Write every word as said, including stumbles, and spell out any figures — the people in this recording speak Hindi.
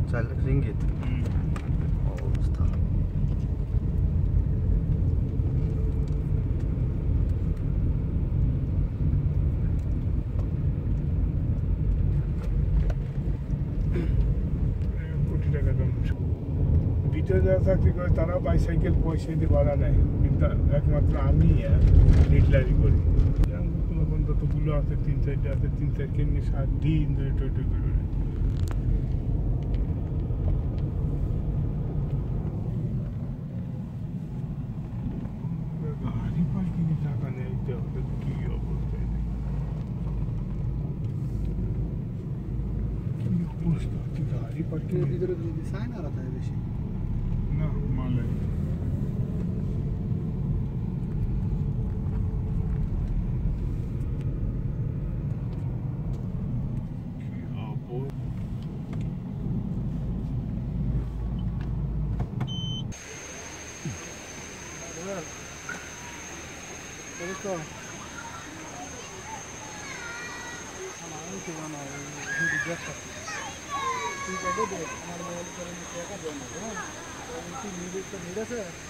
চার লাখ রিঙ্গিত অবস্থা। কোটি টাকা দাম। ভিতরে যারা চাকরি করে তারা বাইসাইকেল পয়সা দিয়ে ভাড়া নেয়, কিন্তু একমাত্র আমি লিডলারি করি। কোনো বন্ধু তো গুলো আছে, তিন চারটে আছে, তিন চারটে নিয়ে সাত দিন ধরে টই টই করে গাড়ি পার্কিংয়ে টাকা নেই, কি অবস্থা, কি অবস্থা, গাড়ি পার্কিং ভিতরে যদি সাইন আর আছে বেশি না মালে तो हमारे के बना है रिजेक्ट ठीक है, दे हमारे मोबाइल पर क्या कर देना है, तो इनकी नीड तो नीड है।